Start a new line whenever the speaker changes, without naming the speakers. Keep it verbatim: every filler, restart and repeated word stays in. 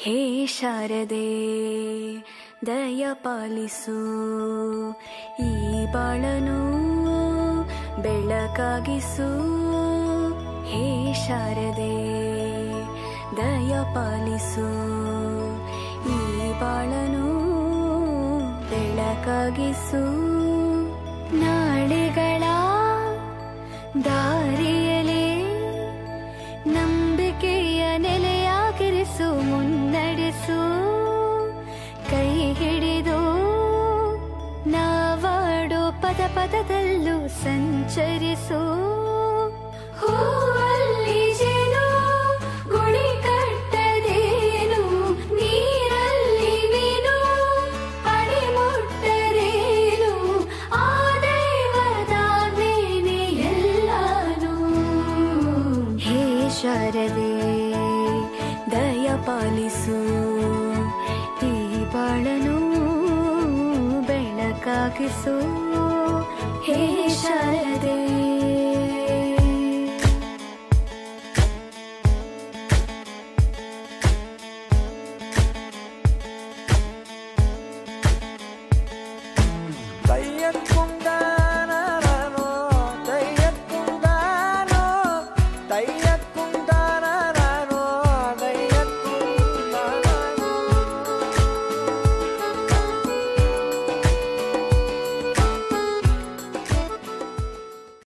ಹೇ ಶಾರದೆ ದಯ ಪಾಲಿಸು, ಈ ಬಾಳನು ಬೆಳಕಾಗಿಸು. ಹೇ ಶಾರದೆ ದಯ ಪಾಲಿಸು, ಈ ಬಾಳನು ಬೆಳಕಾಗಿಸು. ನಾಳೆಗಳ ದಾರಿಯಲೇ ನಂಬಿಕೆಯ ನೆಲೆಯಾಗಿರಿಸು, ಮುನ್ನಡೆಸು. ಕೈ ಹಿಡಿದು ನಾವಾಡೋ ಪದ ಪದದಲ್ಲೂ ಸಂಚರಿಸು. ಹೂವಲ್ಲಿ ಜೇನು ಗುಡಿ ಕಟ್ಟದೇನು, ನೀರಲ್ಲಿ ಮೀನು ಅಡಿ ಮುಟ್ಟರೇನು, ಆ ದೈವದಾಜ್ಞೆನೇ ಎಲ್ಲಾನು. ಹೇ ಶಾರದೆ ದಯ ಪಾಲಿಸು, ಈ ಬಾಳನು ಬೆಳಕಾಗಿಸು. ಹೇ ಶಾರದೆ